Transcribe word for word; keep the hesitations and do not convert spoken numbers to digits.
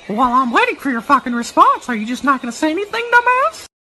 While I'm waiting for your fucking response, are you just not gonna say anything, dumbass?